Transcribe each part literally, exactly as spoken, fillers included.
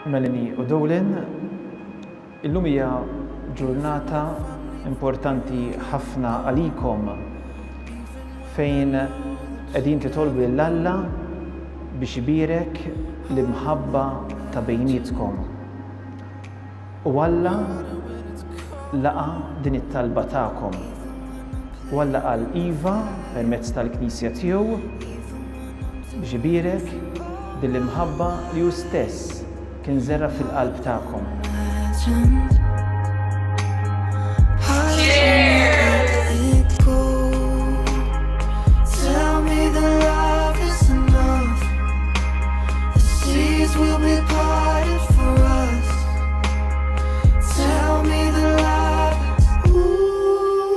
Melanie u Dowlin, illum hija ġurnata importanti ħafna għalikom fejn qegħdin titolbu lill-Alla biex ibirek l-imħabba ta' bejnietkom. U Alla laqa din it-talba tagħkom. U Alla qal iva permezz tal-Knisja tiegħu biex ibirek din l-imħabba li hu stess kien żerra fil-qalb tagħkom. Will be parted for us. Tell me the love, ooh,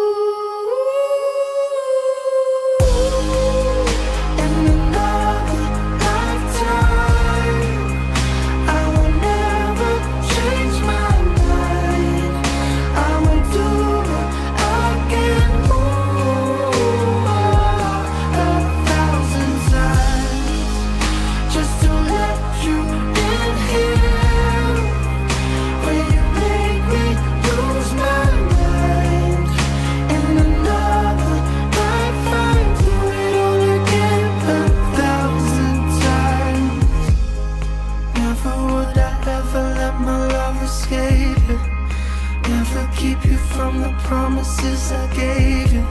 in another lifetime, I will never change my mind. I will do it again, ooh, a thousand times, just to let you in here, where you make me lose my mind. In another life I do it all again a thousand times. Never would I ever let my love escape you. Never keep you from the promises I gave you.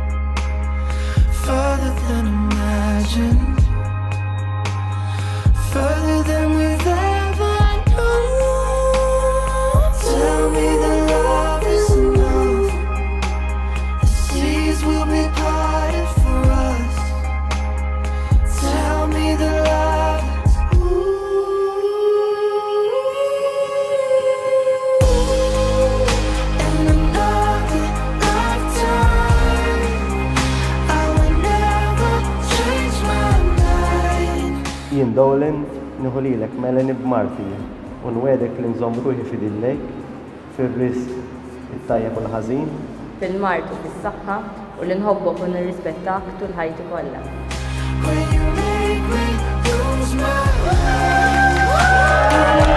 Further than imagined, further than we've ever known. Tell me the love is enough. The seas will be parted for us. Tell me the love is, ooh, in another lifetime, I will never change my mind. Jien Dowlin nieħu lilek Melanie b'Marti u nwedek li nżomm ruħi fidillek fir-risq it-tajjeb u l-ħażin. Fil-mart u fis-saħħa u li nħobbok u nirrispettak tul ħajti kollha. When you make me lose my mind.